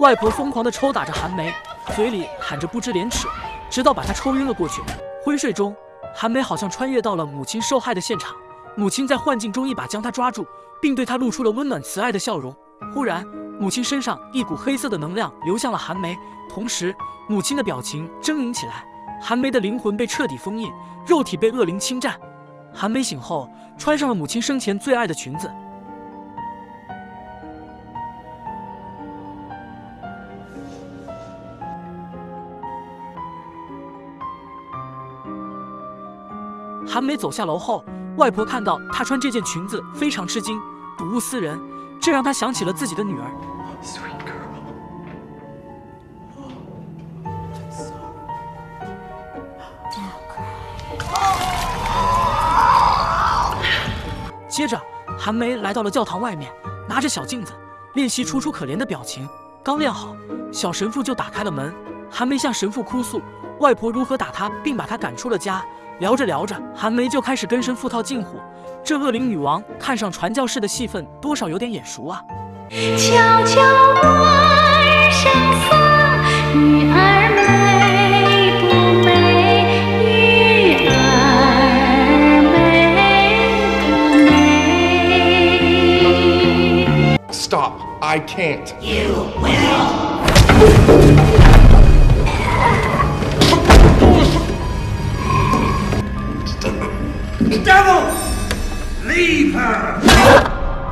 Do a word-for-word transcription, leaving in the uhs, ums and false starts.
外婆疯狂地抽打着韩梅，嘴里喊着不知廉耻，直到把她抽晕了过去。昏睡中，韩梅好像穿越到了母亲受害的现场，母亲在幻境中一把将她抓住，并对她露出了温暖慈爱的笑容。忽然，母亲身上一股黑色的能量流向了韩梅，同时母亲的表情狰狞起来。韩梅的灵魂被彻底封印，肉体被恶灵侵占。韩梅醒后，穿上了母亲生前最爱的裙子。韩梅走下楼后，外婆看到她穿这件裙子，非常吃惊，睹物思人，这让她想起了自己的女儿。Sweet girl. 接着，韩梅来到了教堂外面，拿着小镜子练习楚楚可怜的表情。刚练好，小神父就打开了门。韩梅向神父哭诉外婆如何打她，并把她赶出了家。聊着聊着，韩梅就开始跟神父套近乎。这恶灵女王看上传教士的戏份，多少有点眼熟啊。 悄悄问圣僧，女儿美不美？女儿美不美 ？Stop! I can't. You will.